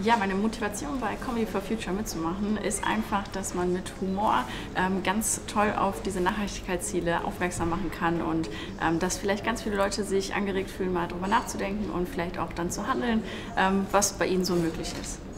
Ja, meine Motivation bei Comedy for Future mitzumachen ist einfach, dass man mit Humor ganz toll auf diese Nachhaltigkeitsziele aufmerksam machen kann und dass vielleicht ganz viele Leute sich angeregt fühlen, mal darüber nachzudenken und vielleicht auch dann zu handeln, was bei ihnen so möglich ist.